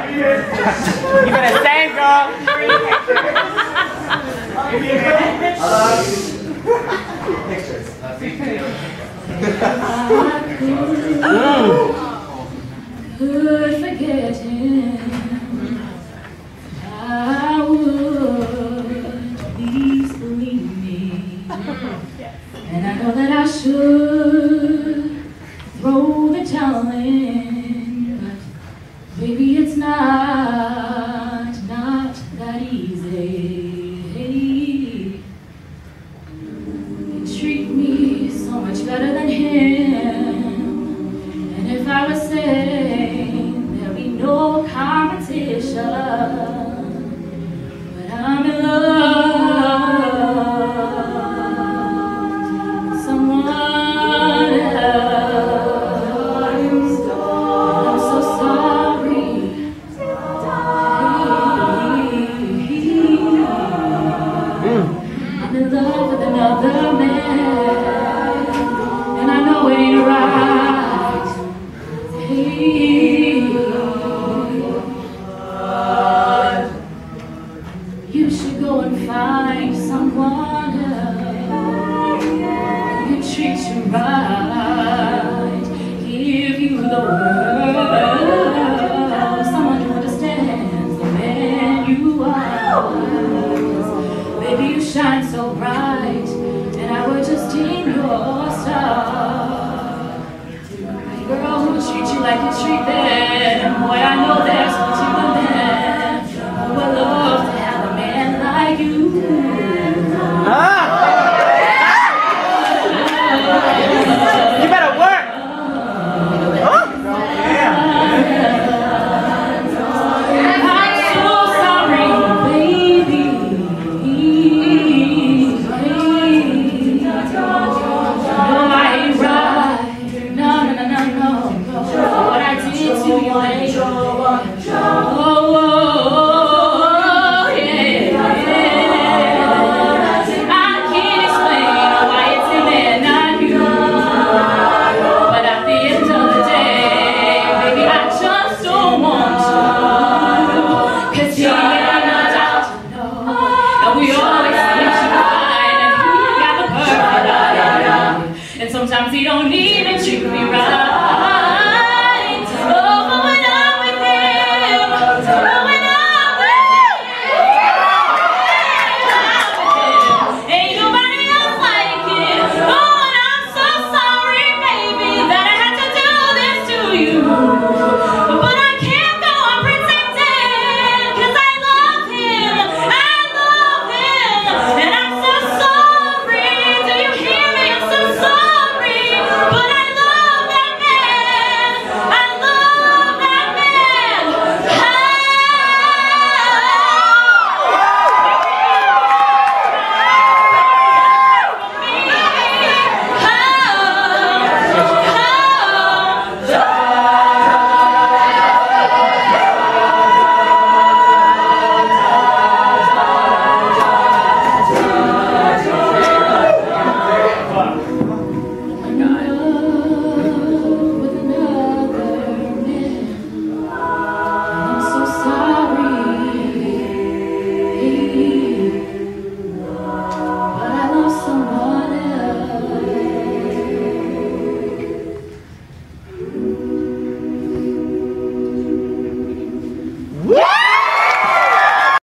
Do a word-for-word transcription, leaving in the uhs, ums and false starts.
You better save, girl. Pictures. Could forget him. I would, please believe me. And I know that I should throw the towel in, but baby, it's not, not that easy. You treat me so much better than him, and if I was saying there'd be no competition,